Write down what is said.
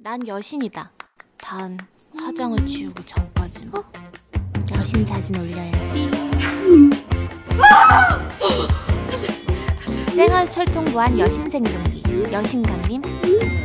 난 여신이다. 단 화장을 지우기 전까지만. 여신 사진 올려야지. 생활철통 무한 여신 생존기. 여신 강림.